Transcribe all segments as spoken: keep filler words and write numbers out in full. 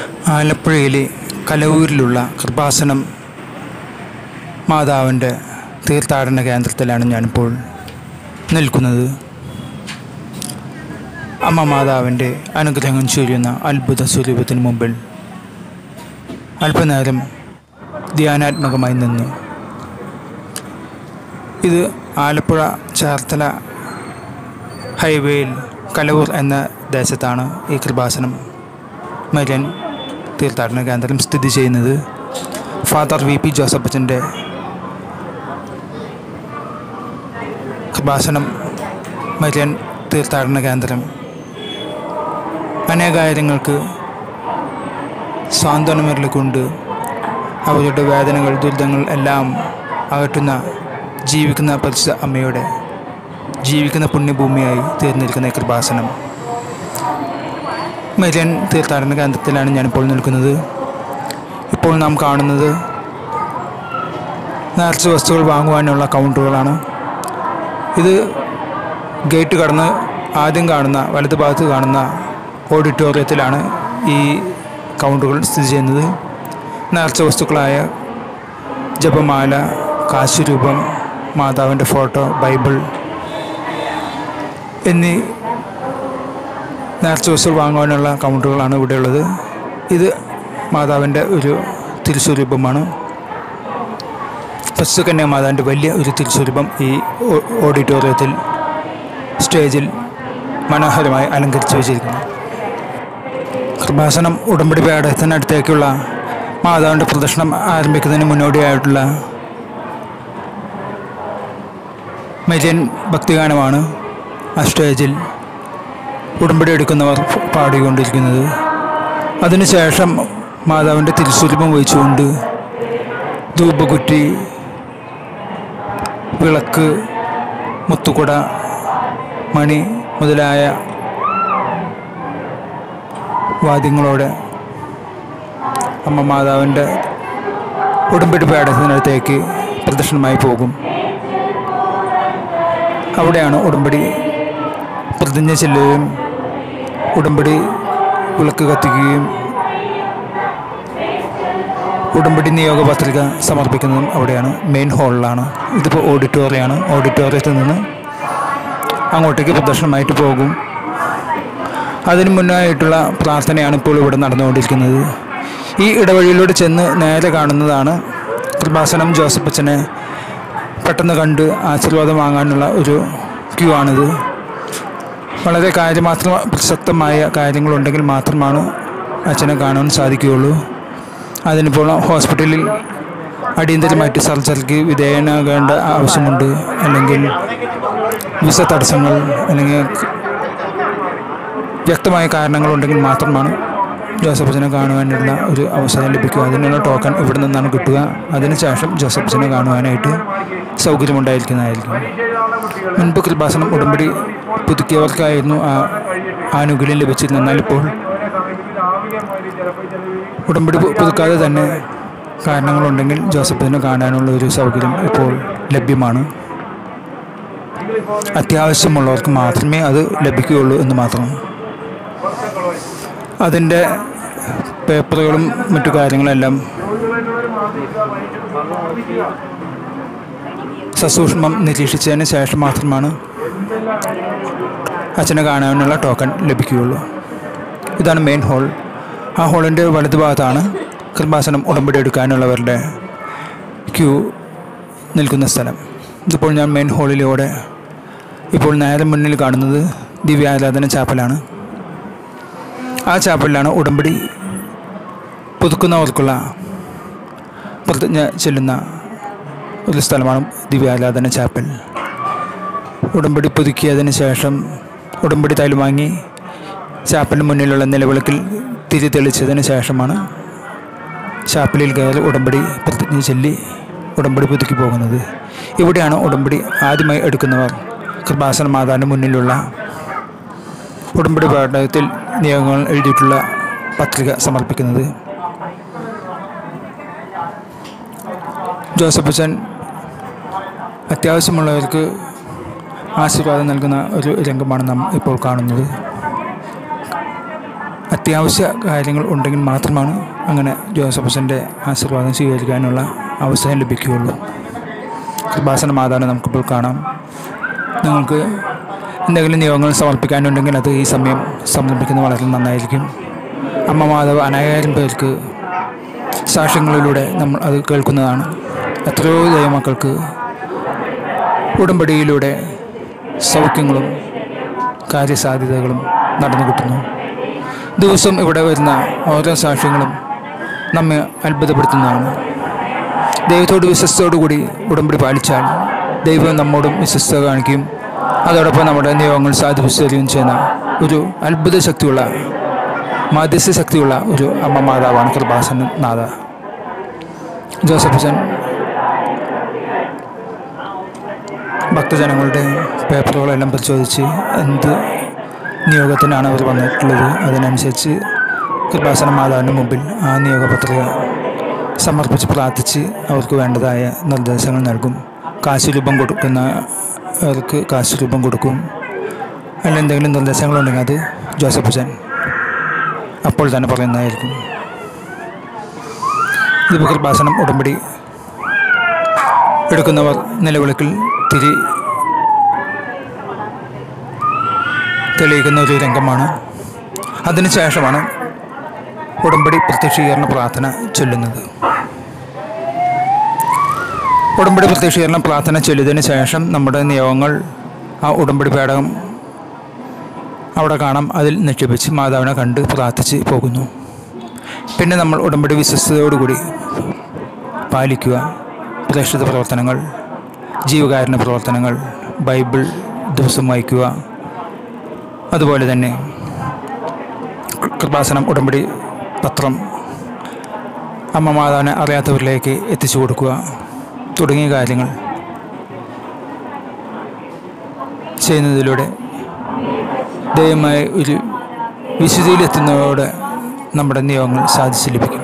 ആലപ്പുഴയിലെ കലവൂരിലുള്ള കൃപാസനം മാതാവിൻ്റെ തീർത്ഥാടന കേന്ദ്രത്തിലാണ് ഞാനിപ്പോൾ നിൽക്കുന്നത്. അമ്മ മാതാവിൻ്റെ അനുഗ്രഹം ചൊരിയുന്ന അത്ഭുത സ്വരൂപത്തിന് മുമ്പിൽ അല്പനേരം ധ്യാനാത്മകമായി നിന്ന്. ഇത് ആലപ്പുഴ ചേർത്തല ഹൈവേയിൽ കലവൂർ എന്ന ദേശത്താണ് ഈ കൃപാസനം മരിയൻ തീർത്ഥാടന കേന്ദ്രം സ്ഥിതി ചെയ്യുന്നത്. ഫാദർ വി പി ജോസഫച്ചൻ്റെ കൃപാസനം മരിയൻ തീർത്ഥാടന കേന്ദ്രം അനേകായിരങ്ങൾക്ക് സാന്ത്വനമേറിക്കൊണ്ട് അവരുടെ വേദനകൾ ദുരിതങ്ങൾ എല്ലാം അകറ്റുന്ന ജീവിക്കുന്ന പരിശുദ്ധ അമ്മയുടെ ജീവിക്കുന്ന പുണ്യഭൂമിയായി തീർന്നിരിക്കുന്ന കൃപാസനം മരിയൻ തീർത്ഥാടന കേന്ദ്രത്തിലാണ് ഞാനിപ്പോൾ നിൽക്കുന്നത്. ഇപ്പോൾ നാം കാണുന്നത് നേർച്ച വസ്തുക്കൾ വാങ്ങുവാനുള്ള കൗണ്ടറുകളാണ്. ഇത് ഗേറ്റ് കടന്ന് ആദ്യം കാണുന്ന വലതു ഭാഗത്ത് കാണുന്ന ഓഡിറ്റോറിയത്തിലാണ് ഈ കൗണ്ടറുകൾ സ്ഥിതി ചെയ്യുന്നത്. നേർച്ച വസ്തുക്കളായ ജപമാല, കാശുരൂപം, മാതാവിൻ്റെ ഫോട്ടോ, ബൈബിൾ എന്നീ നേർച്ച വസ്തുക്കൾ വാങ്ങുവാനുള്ള കൗണ്ടറുകളാണ് ഇവിടെയുള്ളത്. ഇത് മാതാവിൻ്റെ ഒരു തിരുസ്വരൂപമാണ്. പരിശുദ്ധ മാതാവിൻ്റെ വലിയ ഒരു തിരുസ്വരൂപം ഈ ഓഡിറ്റോറിയത്തിൽ സ്റ്റേജിൽ മനോഹരമായി അലങ്കരിച്ചു വച്ചിരിക്കുന്നു. കൃപാസനം ഉടമ്പടി പേടകത്തിനടുത്തേക്കുള്ള മാതാവിൻ്റെ പ്രദക്ഷിണം ആരംഭിക്കുന്നതിന് മുന്നോടിയായിട്ടുള്ള മരിയൻ ഭക്തിഗാനമാണ് ആ സ്റ്റേജിൽ ഉടമ്പടി എടുക്കുന്നവർ പാടിക്കൊണ്ടിരിക്കുന്നത്. അതിനുശേഷം മാതാവിൻ്റെ തിരുസ്വരൂപം വഹിച്ചുകൊണ്ട് ധൂപകുറ്റി, വിളക്ക്, മുത്തുകുട, മണി മുതലായ വാദ്യങ്ങളോടെ അമ്മ മാതാവിൻ്റെ ഉടമ്പടി പേടകത്തിനടുത്തേക്ക് പ്രദക്ഷിണമായി പോകും. അവിടെയാണ് ഉടമ്പടി പ്രതിജ്ഞ ചെല്ലുകയും ഉടമ്പടി വിളക്ക് കത്തിക്കുകയും ഉടമ്പടി നിയോഗ പത്രിക സമർപ്പിക്കുന്നതും അവിടെയാണ്. മെയിൻ ഹാളിലാണ്. ഇതിപ്പോൾ ഓഡിറ്റോറിയമാണ്. ഓഡിറ്റോറിയത്തിൽ നിന്ന് അങ്ങോട്ടേക്ക് പ്രദക്ഷിണമായിട്ട് പോകും. അതിനു മുന്നായിട്ടുള്ള പ്രാർത്ഥനയാണ് ഇപ്പോൾ ഇവിടെ നടന്നുകൊണ്ടിരിക്കുന്നത്. ഈ ഇടവഴിയിലൂടെ ചെന്ന് നേരെ കാണുന്നതാണ് കൃപാസനം ജോസഫച്ചനെ പെട്ടെന്ന് കണ്ട് ആശീർവാദം വാങ്ങാനുള്ള ഒരു ക്യൂ ആണിത്. വളരെ കാര്യമാത്ര പ്രസക്തമായ കാര്യങ്ങളുണ്ടെങ്കിൽ മാത്രമാണ് അച്ഛനെ കാണാൻ സാധിക്കുകയുള്ളൂ. അതിനിപ്പോൾ ഹോസ്പിറ്റലിൽ അടിയന്തരമായിട്ട് സർജറിക്ക് വിധേയനാകേണ്ട ആവശ്യമുണ്ട്, അല്ലെങ്കിൽ വിസ തടസ്സങ്ങൾ, അല്ലെങ്കിൽ വ്യക്തമായ കാരണങ്ങളുണ്ടെങ്കിൽ മാത്രമാണ് ജോസഫച്ചനെ കാണുവാനുള്ള ഒരു അവസരം ലഭിക്കുക. അതിനുള്ള ടോക്കൺ ഇവിടെ നിന്നാണ് കിട്ടുക. അതിനുശേഷം ജോസഫച്ചനെ കാണുവാനായിട്ട് സൗകര്യമുണ്ടായിരിക്കുന്നതായിരിക്കും. മുൻപ് കൃപാസനം ഉടമ്പടി പുതുക്കിയവർക്കായിരുന്നു ആ ആനുകൂല്യം ലഭിച്ചിരുന്നത്. എന്നാൽ ഇപ്പോൾ ഉടമ്പടി പുതുക്കാതെ തന്നെ കാരണങ്ങളുണ്ടെങ്കിൽ ജോസഫച്ചനെ കാണാനുള്ള ഒരു സൗകര്യം ഇപ്പോൾ ലഭ്യമാണ്. അത്യാവശ്യമുള്ളവർക്ക് മാത്രമേ അത് ലഭിക്കുകയുള്ളൂ എന്ന് മാത്രം. അതിൻ്റെ പേപ്പറുകളും മറ്റു കാര്യങ്ങളെല്ലാം സസൂക്ഷ്മം നിരീക്ഷിച്ചതിന് ശേഷം മാത്രമാണ് അച്ഛനെ കാണാനുള്ള ടോക്കൺ ലഭിക്കുകയുള്ളൂ. ഇതാണ് മെയിൻ ഹാൾ. ആ ഹാളിൻ്റെ വലതുഭാഗത്താണ് കൃപാസനം ഉടമ്പടി എടുക്കാനുള്ളവരുടെ ക്യൂ നിൽക്കുന്ന സ്ഥലം. ഇതിപ്പോൾ ഞാൻ മെയിൻ ഹാളിലൂടെ ഇപ്പോൾ നേരെ മുന്നിൽ കാണുന്നത് ദിവ്യാരാധന ചാപ്പലാണ്. ആ ചാപ്പലിലാണ് ഉടമ്പടി പുതുക്കുന്നവർക്കുള്ള പ്രതിജ്ഞ ചെല്ലുന്ന ഒരു സ്ഥലമാണ് ദിവ്യാരാധന ചാപ്പൽ. ഉടമ്പടി പുതുക്കിയതിന് ശേഷം ഉടമ്പടി തൈലം വാങ്ങി ചാപ്പലിന് മുന്നിലുള്ള നിലവിളക്കിൽ തിരി തെളിച്ചതിന് ശേഷമാണ് ചാപ്പലിൽ കയറി ഉടമ്പടി പ്രതിജ്ഞ ചൊല്ലി ഉടമ്പടി പുതുക്കി പോകുന്നത്. ഇവിടെയാണ് ഉടമ്പടി ആദ്യമായി എടുക്കുന്നവർ കൃപാസന മാതാവിൻ്റെ മുന്നിലുള്ള ഉടമ്പടി പേടകത്തിൽ നിയമങ്ങൾ എഴുതിയിട്ടുള്ള പത്രിക സമർപ്പിക്കുന്നത്. ജോസഫച്ചൻ അത്യാവശ്യമുള്ളവർക്ക് ആശീർവാദം നൽകുന്ന ഒരു രംഗമാണ് നാം ഇപ്പോൾ കാണുന്നത്. അത്യാവശ്യ കാര്യങ്ങൾ ഉണ്ടെങ്കിൽ മാത്രമാണ് അങ്ങനെ ജോസഫ് അച്ഛൻ്റെ ആശീർവാദം സ്വീകരിക്കാനുള്ള അവസരം ലഭിക്കുകയുള്ളൂ. കൃപാസന മാതാവിനെ നമുക്കിപ്പോൾ കാണാം. നിങ്ങൾക്ക് എന്തെങ്കിലും നിയോഗങ്ങൾ സമർപ്പിക്കാനുണ്ടെങ്കിൽ അത് ഈ സമയം സമർപ്പിക്കുന്നത് വളരെ നന്നായിരിക്കും. അമ്മ മാതാവ് അനേകം പേർക്ക് സാക്ഷ്യങ്ങളിലൂടെ നമ്മൾ അത് കേൾക്കുന്നതാണ്. എത്രയോ ദൈവമക്കൾക്ക് ഉടമ്പടിയിലൂടെ സൗഖ്യങ്ങളും കാര്യസാധ്യതകളും നടന്നു കിട്ടുന്നു. ദിവസം ഇവിടെ വരുന്ന ഓരോ സാക്ഷ്യങ്ങളും നമ്മെ അത്ഭുതപ്പെടുത്തുന്നതാണ്. ദൈവത്തോട് വിശ്വസ്തയോടു കൂടി ഉടമ്പടി പാലിച്ചാൽ ദൈവം നമ്മോടും വിശ്വസ്തത കാണിക്കും. അതോടൊപ്പം നമ്മുടെ നിയോഗങ്ങൾ സാധിപ്പിച്ചു തരികയും ചെയ്യുന്ന ഒരു അത്ഭുത ശക്തിയുള്ള മാധ്യസ്ഥ ശക്തിയുള്ള ഒരു അമ്മ മാതാവാണ് കൃപാസന നാഥ. ജോസഫ് അച്ഛൻ ഭക്തജനങ്ങളുടെ പേപ്പറുകളെല്ലാം പരിശോധിച്ച് എന്ത് നിയോഗത്തിനാണ് അവർ വന്നിട്ടുള്ളത് അതിനനുസരിച്ച് കൃപാസന മാതാവിൻ്റെ മുമ്പിൽ ആ നിയോഗപത്രിക സമർപ്പിച്ച് പ്രാർത്ഥിച്ച് അവർക്ക് വേണ്ടതായ നിർദ്ദേശങ്ങൾ നൽകും. കാശ് രൂപം കൊടുക്കുന്നവർക്ക് കാശ് രൂപം കൊടുക്കും. അതിൽ എന്തെങ്കിലും നിർദ്ദേശങ്ങളുണ്ടെങ്കിൽ അത് ജോസഫ് അച്ഛൻ അപ്പോൾ തന്നെ പറയുന്നതായിരിക്കും. ഇതിപ്പോൾ കൃപാസനം ഉടമ്പടി എടുക്കുന്നവർ നിലവിളക്കിൽ തിരി തെളിയിക്കുന്ന ഒരു രംഗമാണ്. അതിനുശേഷമാണ് ഉടമ്പടി പ്രത്യക്ഷീകരണ പ്രാർത്ഥന ചൊല്ലുന്നത്. ഉടമ്പടി പ്രത്യക്ഷീകരണ പ്രാർത്ഥന ചൊല്ലിയതിന് ശേഷം നമ്മുടെ നിയോഗങ്ങൾ ആ ഉടമ്പടി പേടകം അവിടെ കാണാം. അതിൽ നിക്ഷേപിച്ച് മാതാവിനെ കണ്ട് പ്രാർത്ഥിച്ച് പോകുന്നു. പിന്നെ നമ്മൾ ഉടമ്പടി വിശ്വസ്തയോടുകൂടി പാലിക്കുക. പ്രേക്ഷിത പ്രവർത്തനങ്ങൾ, ജീവകാരുണ്യ പ്രവർത്തനങ്ങൾ, ബൈബിൾ ദിവസം വായിക്കുക. അതുപോലെ തന്നെ കൃപാസനം ഉടമ്പടി പത്രം അമ്മ മാതാവിനെ അറിയാത്തവരിലേക്ക് എത്തിച്ചു കൊടുക്കുക തുടങ്ങിയ കാര്യങ്ങൾ ചെയ്യുന്നതിലൂടെ ദൈവമായ ഒരു വിശുദ്ധിയിലെത്തുന്നതോടെ നമ്മുടെ നിയോഗങ്ങൾ സാധിച്ചു ലഭിക്കും.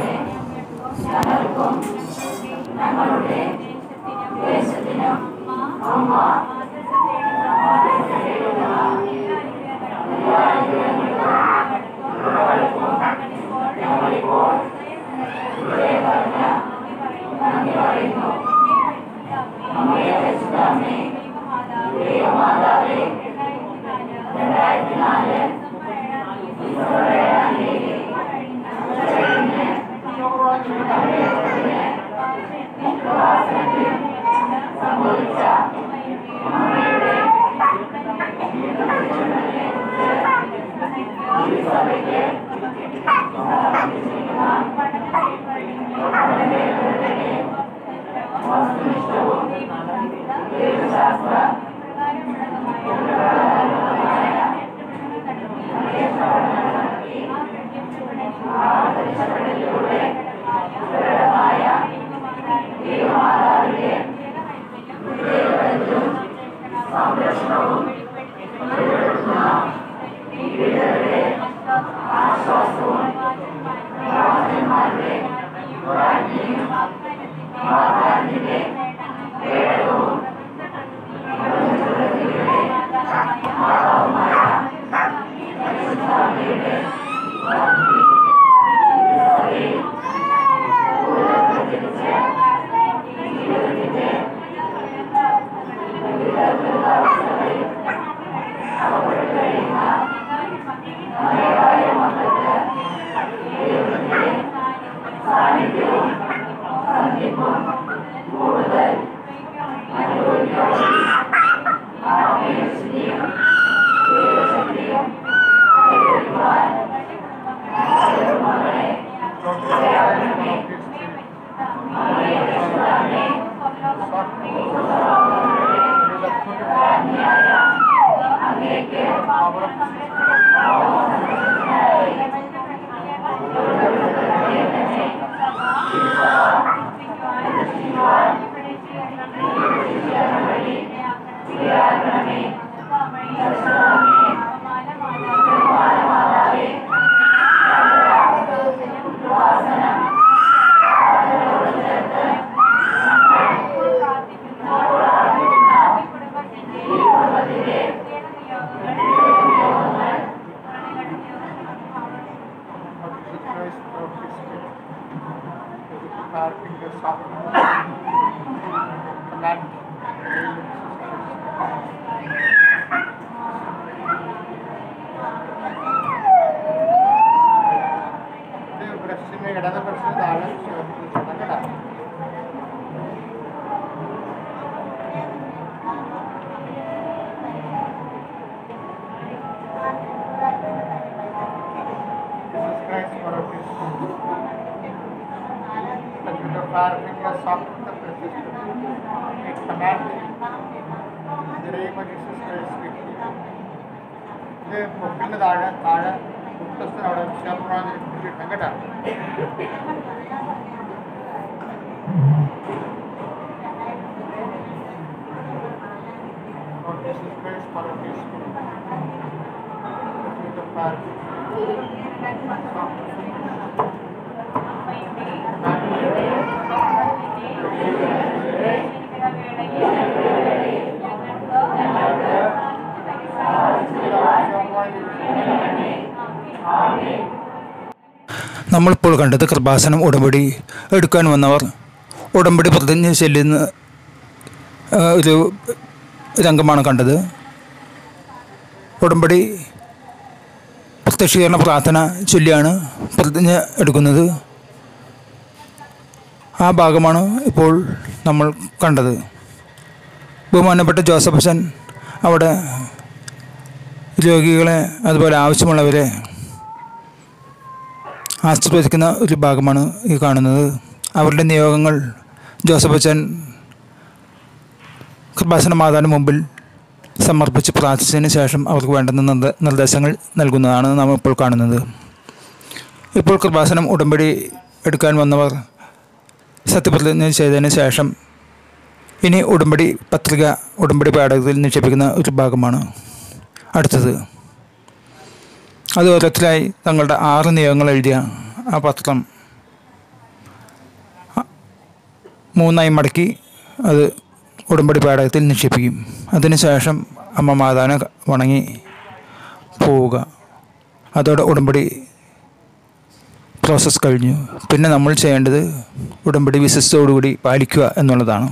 grace for His Spirit. Our fingers softly command ബ്രഷിന് ഇടത് ബ്രഷിന് താഴെ ശ്രദ്ധിക്കണം കേട്ടോ. Our fingers soft the precious it command the name of Jesus Christ quickly. The മുക്കിന് താഴെ താഴെ മുത്തസ്ഥൻ അവിടെ വിശാലപ്രാണ് കിട്ടണം കേട്ടോ. Lord Jesus Christ, Father of His Spirit, the fire. നമ്മളിപ്പോൾ കണ്ടത് കൃപാസനം ഉടമ്പടി എടുക്കാൻ വന്നവർ ഉടമ്പടി പ്രതിജ്ഞ ചെല്ലുന്ന ഒരു രംഗമാണ് കണ്ടത്. ഉടമ്പടി പ്രത്യക്ഷീകരണ പ്രാർത്ഥന ചൊല്ലിയാണ് പ്രതിജ്ഞ എടുക്കുന്നത്. ആ ഭാഗമാണ് ഇപ്പോൾ നമ്മൾ കണ്ടത്. ബഹുമാനപ്പെട്ട ജോസഫ് അച്ഛൻ അവിടെ രോഗികളെ അതുപോലെ ആവശ്യമുള്ളവരെ ആശീർവദിക്കുന്ന ഒരു ഭാഗമാണ് ഈ കാണുന്നത്. അവരുടെ നിയോഗങ്ങൾ ജോസഫ് അച്ഛൻ കൃപാസന മാതാവിന് മുമ്പിൽ സമർപ്പിച്ച് പ്രാർത്ഥിച്ചതിന് ശേഷം അവർക്ക് വേണ്ടുന്ന നിർദ്ദേശങ്ങൾ നൽകുന്നതാണ് നാം ഇപ്പോൾ കാണുന്നത്. ഇപ്പോൾ കൃപാസനം ഉടമ്പടി എടുക്കാൻ വന്നവർ സത്യപ്രതിജ്ഞ ചെയ്തതിന് ശേഷം ഇനി ഉടമ്പടി പത്രിക ഉടമ്പടി പേടകത്തിൽ നിക്ഷേപിക്കുന്ന ഒരു ഭാഗമാണ് അടുത്തത്. അത് ഓരോരുത്തരായി തങ്ങളുടെ ആറ് നിയമങ്ങൾ എഴുതിയ ആ പത്രം മൂന്നായി മടക്കി അത് ഉടമ്പടി പേടകത്തിൽ നിക്ഷേപിക്കും. അതിനുശേഷം അമ്മ മാതാവിനെ വണങ്ങി പോവുക. അതോടെ ഉടമ്പടി പ്രോസസ്സ് കഴിഞ്ഞു. പിന്നെ നമ്മൾ ചെയ്യേണ്ടത് ഉടമ്പടി വിശ്വസ്തയോടുകൂടി പാലിക്കുക എന്നുള്ളതാണ്.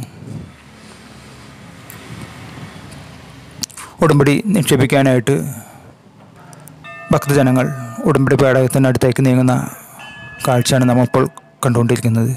ഉടമ്പടി നിക്ഷേപിക്കാനായിട്ട് ഭക്തജനങ്ങൾ ഉടമ്പടി പേടകത്തിനടുത്തേക്ക് നീങ്ങുന്ന കാഴ്ചയാണ് നമ്മളിപ്പോൾ കണ്ടുകൊണ്ടിരിക്കുന്നത്.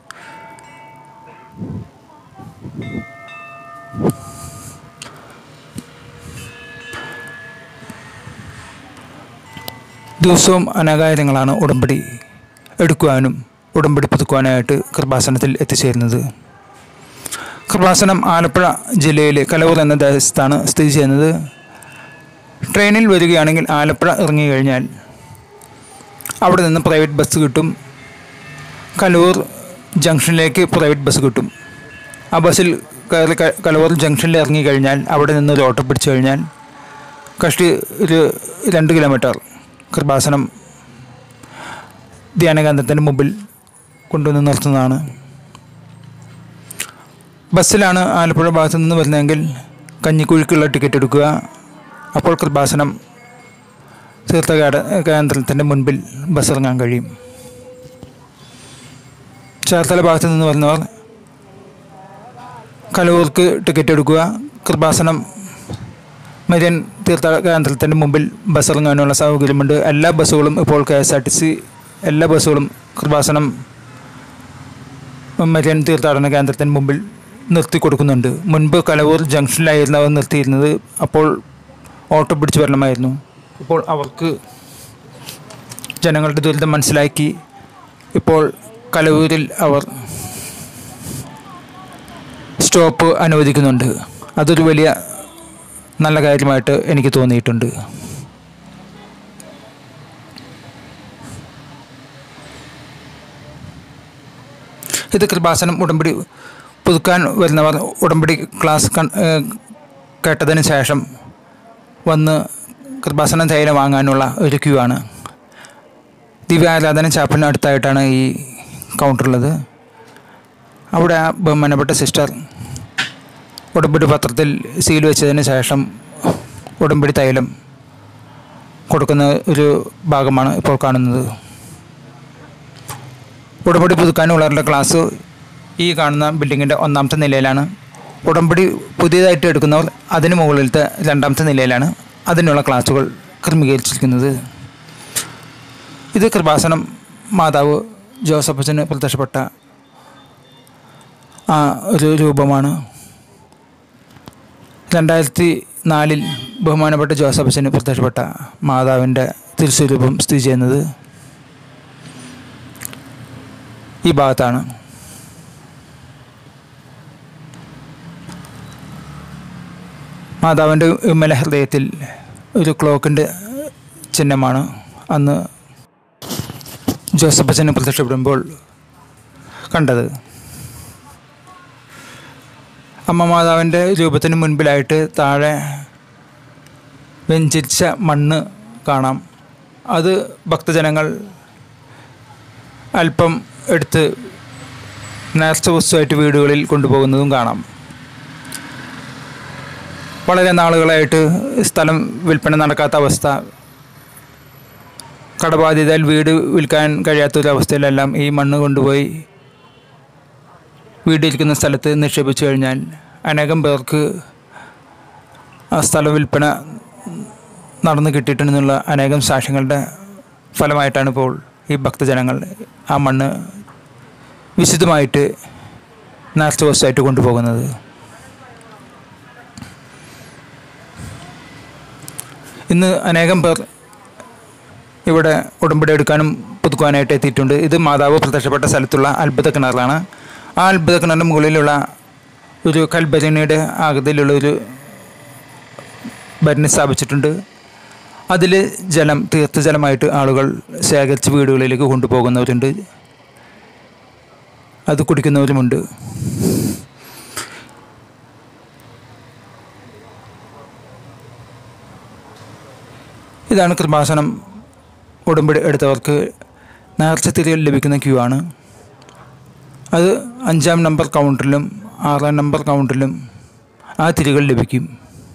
ദിവസവും അനേകായിരങ്ങളാണ് ഉടമ്പടി എടുക്കുവാനും ഉടമ്പടി പുതുക്കുവാനായിട്ട് കൃപാസനത്തിൽ എത്തിച്ചേരുന്നത്. കൃപാസനം ആലപ്പുഴ ജില്ലയിലെ കലവൂർ എന്ന ദേശത്താണ് സ്ഥിതി ചെയ്യുന്നത്. ട്രെയിനിൽ വരികയാണെങ്കിൽ ആലപ്പുഴ ഇറങ്ങി കഴിഞ്ഞാൽ അവിടെ നിന്ന് പ്രൈവറ്റ് ബസ് കിട്ടും. കലൂർ ജംഗ്ഷനിലേക്ക് പ്രൈവറ്റ് ബസ് കിട്ടും. ആ ബസ്സിൽ കയറി കലൂർ ജംഗ്ഷനിൽ ഇറങ്ങി കഴിഞ്ഞാൽ അവിടെ നിന്ന് ഒരു ഓട്ടോ പിടിച്ചു കഴിഞ്ഞാൽ കഷ്ടി ഒരു രണ്ട് കിലോമീറ്റർ കൃപാസനം ധ്യാനകേന്ദ്രത്തിൻ്റെ മുമ്പിൽ കൊണ്ടുവന്ന് നിർത്തുന്നതാണ്. ബസ്സിലാണ് ആലപ്പുഴ ഭാഗത്തു നിന്ന് വരുന്നതെങ്കിൽ കഞ്ഞിക്കുഴിക്കുള്ള ടിക്കറ്റ് എടുക്കുക. അപ്പോൾ കൃപാസനം തീർത്ഥ കേന്ദ്രത്തിൻ്റെ മുൻപിൽ ബസ് ഇറങ്ങാൻ കഴിയും. ചേർത്തല ഭാഗത്തു നിന്ന് വരുന്നവർ കലൂർക്ക് ടിക്കറ്റ് എടുക്കുക. കൃപാസനം മരിയൻ തീർത്ഥ കേന്ദ്രത്തിൻ്റെ മുമ്പിൽ ബസ് ഇറങ്ങാനുള്ള സൗകര്യമുണ്ട്. എല്ലാ ബസ്സുകളും ഇപ്പോൾ K S R T C എല്ലാ ബസ്സുകളും കൃപാസനം മരിയൻ തീർത്ഥാടന കേന്ദ്രത്തിന് മുമ്പിൽ നിർത്തി കൊടുക്കുന്നുണ്ട്. മുൻപ് കലവൂർ ജംഗ്ഷനിലായിരുന്നു അവർ നിർത്തിയിരുന്നത്. അപ്പോൾ ഓട്ടോ പിടിച്ച് വരണമായിരുന്നു. ഇപ്പോൾ അവർക്ക് ജനങ്ങളുടെ ദുരിതം മനസ്സിലാക്കി ഇപ്പോൾ കലവൂരിൽ അവർ സ്റ്റോപ്പ് അനുവദിക്കുന്നുണ്ട്. അതൊരു വലിയ നല്ല കാര്യമായിട്ട് എനിക്ക് തോന്നിയിട്ടുണ്ട്. ഇത് കൃപാസനം ഉടമ്പടി പുതുക്കാൻ വരുന്നവർ ഉടമ്പടി ക്ലാസ് കേട്ടതിന് ശേഷം വന്ന് കൃപാസനം തൈലം വാങ്ങാനുള്ള ഒരു ക്യൂ ആണ്. ദിവ്യാരാധന ചാപ്പലിന് അടുത്തായിട്ടാണ് ഈ കൗണ്ടറുള്ളത്. അവിടെ ആ ബഹുമാനപ്പെട്ട സിസ്റ്റർ ഉടമ്പടി പത്രത്തിൽ സീൽ വെച്ചതിന് ശേഷം ഉടമ്പടി തൈലം കൊടുക്കുന്ന ഒരു ഭാഗമാണ് ഇപ്പോൾ കാണുന്നത്. ഉടമ്പടി പുതുക്കാനുള്ളവരുടെ ക്ലാസ് ഈ കാണുന്ന ബിൽഡിങ്ങിൻ്റെ ഒന്നാമത്തെ നിലയിലാണ്. ഉടമ്പടി പുതിയതായിട്ട് എടുക്കുന്നവർ അതിന് മുകളിലത്തെ രണ്ടാമത്തെ നിലയിലാണ് അതിനുള്ള ക്ലാസ്സുകൾ ക്രമീകരിച്ചിരിക്കുന്നത്. ഇത് കൃപാസനം മാതാവ് ജോസഫച്ചന് പ്രത്യക്ഷപ്പെട്ട ആ ഒരു രൂപമാണ്. രണ്ടായിരത്തി നാലിൽ ബഹുമാനപ്പെട്ട ജോസഫച്ചന് പ്രത്യക്ഷപ്പെട്ട മാതാവിൻ്റെ തിരുസ്വരൂപം സ്ഥിതി ചെയ്യുന്നത് ഈ ഭാഗത്താണ്. മാതാവിൻ്റെ വിമല ഹൃദയത്തിൽ ഒരു ക്ലോക്കിൻ്റെ ചിഹ്നമാണ് അന്ന് ജോസഫച്ചന് പ്രത്യക്ഷപ്പെടുമ്പോൾ കണ്ടത്. അമ്മ മാതാവിൻ്റെ രൂപത്തിന് മുൻപിലായിട്ട് താഴെ വെഞ്ചരിച്ച മണ്ണ് കാണാം. അത് ഭക്തജനങ്ങൾ അല്പം എടുത്ത് നേർച്ച വസ്തുവായിട്ട് വീടുകളിൽ കൊണ്ടുപോകുന്നതും കാണാം. വളരെ നാളുകളായിട്ട് സ്ഥലം വിൽപ്പന നടക്കാത്ത അവസ്ഥ, കടബാധ്യതയിൽ വീട് വിൽക്കാൻ കഴിയാത്തൊരവസ്ഥയിലെല്ലാം ഈ മണ്ണ് കൊണ്ടുപോയി വീടിരിക്കുന്ന സ്ഥലത്ത് നിക്ഷേപിച്ചു കഴിഞ്ഞാൽ അനേകം പേർക്ക് ആ സ്ഥലം വിൽപ്പന നടന്നു കിട്ടിയിട്ടുണ്ടെന്നുള്ള അനേകം സാക്ഷ്യങ്ങളുടെ ഫലമായിട്ടാണ് ഇപ്പോൾ ഈ ഭക്തജനങ്ങൾ ആ മണ്ണ് വിശുദ്ധമായിട്ട് നേർച്ച വസ്തുവായിട്ട് കൊണ്ടുപോകുന്നത്. ഇന്ന് അനേകം പേർ ഇവിടെ ഉടമ്പടി എടുക്കാനും പുതുക്കുവാനായിട്ട് എത്തിയിട്ടുണ്ട്. ഇത് മാതാവ് പ്രത്യക്ഷപ്പെട്ട സ്ഥലത്തുള്ള അത്ഭുത കിണറാണ്. ആ അത്ഭുത കിണറിൻ്റെ മുകളിലുള്ള ഒരു കൽഭരണിയുടെ ആകൃതിയിലുള്ള ഒരു ഭരണി സ്ഥാപിച്ചിട്ടുണ്ട്. അതിൽ ജലം തീർത്ഥജലമായിട്ട് ആളുകൾ ശേഖരിച്ച് വീടുകളിലേക്ക് കൊണ്ടുപോകുന്നവരുണ്ട്, അത് കുടിക്കുന്നവരുമുണ്ട്. ഇതാണ് കൃപാസനം ഉടമ്പടി എടുത്തവർക്ക് നേർച്ച തിരികൾ ലഭിക്കുന്ന ക്യൂ ആണ്. അത് അഞ്ചാം നമ്പർ കൗണ്ടറിലും ആറാം നമ്പർ കൗണ്ടറിലും ആ തിരികൾ ലഭിക്കും.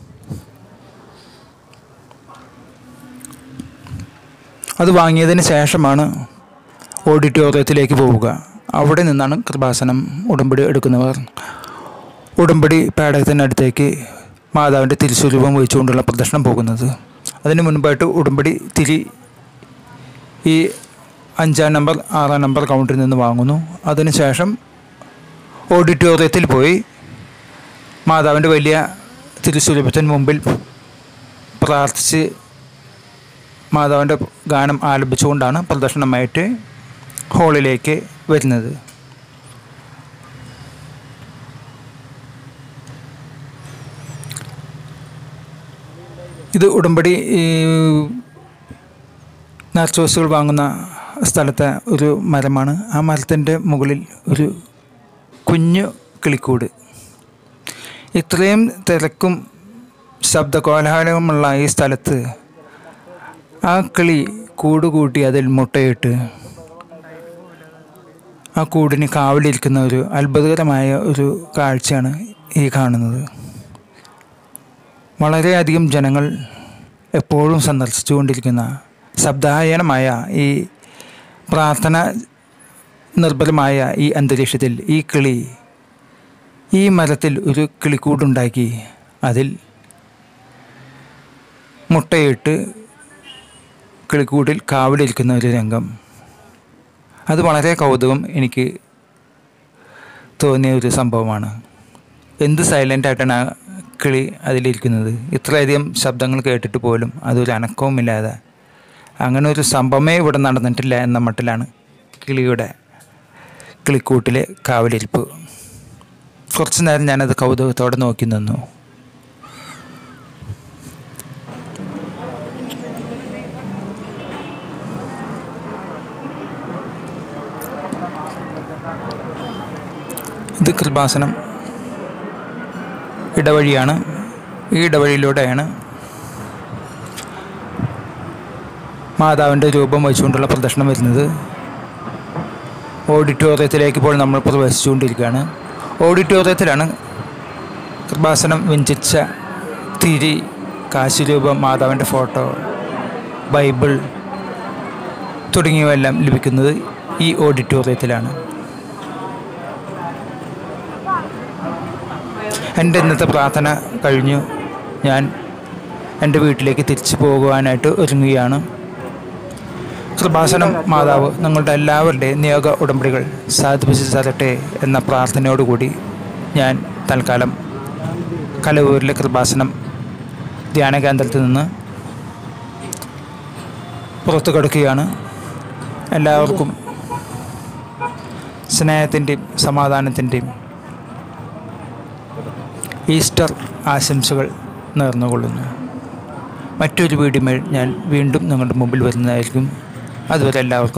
അത് വാങ്ങിയതിന് ശേഷമാണ് ഓഡിറ്റോറിയത്തിലേക്ക് പോവുക. അവിടെ നിന്നാണ് കൃപാസനം ഉടമ്പടി എടുക്കുന്നവർ ഉടമ്പടി പേടകത്തിനടുത്തേക്ക് മാതാവിൻ്റെ തിരുസ്വരൂപം വഹിച്ചുകൊണ്ടുള്ള പ്രദർശനം പോകുന്നത്. അതിന് മുൻപായിട്ട് ഉടമ്പടി തിരി ഈ അഞ്ചാം നമ്പർ ആറാം നമ്പർ കൗണ്ടറിൽ നിന്ന് വാങ്ങുന്നു. അതിനുശേഷം ഓഡിറ്റോറിയത്തിൽ പോയി മാതാവിൻ്റെ വലിയ തിരുസ്വരൂപത്തിന് മുമ്പിൽ പ്രാർത്ഥിച്ച് മാതാവിൻ്റെ ഗാനം ആലപിച്ചുകൊണ്ടാണ് പ്രദർശനമായിട്ട് ഹാളിലേക്ക് വരുന്നത്. ഇത് ഉടമ്പടി നേർച്ച വസ്തുക്കൾ വാങ്ങുന്ന സ്ഥലത്തെ ഒരു മരമാണ്. ആ മരത്തിൻ്റെ മുകളിൽ ഒരു കുഞ്ഞു കിളിക്കൂട്. ഇത്രയും തിരക്കും ശബ്ദകോലാഹലമുള്ള ഈ സ്ഥലത്ത് ആ കിളി കൂട് കൂട്ടി അതിൽ മുട്ടയിട്ട് ആ കൂടിന് കാവലിരിക്കുന്ന ഒരു അത്ഭുതകരമായ ഒരു കാഴ്ചയാണ് ഈ കാണുന്നത്. വളരെയധികം ജനങ്ങൾ എപ്പോഴും സന്ദർശിച്ചു കൊണ്ടിരിക്കുന്ന ശബ്ദായനമായ ഈ പ്രാർത്ഥന നിർഭരമായ ഈ അന്തരീക്ഷത്തിൽ ഈ കിളി ഈ മരത്തിൽ ഒരു കിളിക്കൂടുണ്ടാക്കി അതിൽ മുട്ടയിട്ട് കിളിക്കൂടിൽ കാവലിരിക്കുന്ന ഒരു രംഗം, അത് വളരെ കൗതുകം എനിക്ക് തോന്നിയ ഒരു സംഭവമാണ്. എന്ത് സൈലൻ്റായിട്ടാണ് ആ കിളി അതിലിരിക്കുന്നത്. ഇത്രയധികം ശബ്ദങ്ങൾ കേട്ടിട്ട് പോലും അതൊരു അനക്കവുമില്ലാതെ അങ്ങനെ ഒരു സംഭവമേ ഇവിടെ നടന്നിട്ടില്ല എന്ന മട്ടിലാണ് കിളിയുടെ കിളിക്കൂട്ടിലെ കാവലിരിപ്പ്. കുറച്ചു നേരം ഞാനത് കൗതുകത്തോടെ നോക്കി നിന്നു. ഇത് കൃപാസനം ഇടവഴിയാണ്. ഈ ഇടവഴിയിലൂടെയാണ് മാതാവിൻ്റെ രൂപം വഹിച്ചുകൊണ്ടുള്ള പ്രദർശനം വരുന്നത്. ഓഡിറ്റോറിയത്തിലേക്ക് ഇപ്പോൾ നമ്മൾ പ്രവേശിച്ചുകൊണ്ടിരിക്കുകയാണ്. ഓഡിറ്റോറിയത്തിലാണ് കൃപാസനം വെഞ്ചിച്ച തിരി, കാശിരൂപം, മാതാവിൻ്റെ ഫോട്ടോ, ബൈബിൾ തുടങ്ങിയവയെല്ലാം ലഭിക്കുന്നത്. ഈ ഓഡിറ്റോറിയത്തിലാണ്. എൻ്റെ ഇന്നത്തെ പ്രാർത്ഥന കഴിഞ്ഞു. ഞാൻ എൻ്റെ വീട്ടിലേക്ക് തിരിച്ചു പോകുവാനായിട്ട് ഒരുങ്ങുകയാണ്. കൃപാസനം മാതാവ് നിങ്ങളുടെ എല്ലാവരുടെയും നിയോഗ ഉടമ്പടികൾ സാധിപ്പിച്ചു തരട്ടെ എന്ന പ്രാർത്ഥനയോടുകൂടി ഞാൻ തൽക്കാലം കലവൂരിലെ കൃപാസനം ധ്യാന കേന്ദ്രത്തിൽ നിന്ന് പുറത്തു കടക്കുകയാണ്. എല്ലാവർക്കും സ്നേഹത്തിൻ്റെയും സമാധാനത്തിൻ്റെയും ഈസ്റ്റർ ആശംസകൾ നേർന്നുകൊള്ളുന്നു. മറ്റൊരു വീഡിയോയിൽ ഞാൻ വീണ്ടും നിങ്ങളുടെ മുമ്പിൽ വരുന്നതായിരിക്കും. അതുവരെ എല്ലാവർക്കും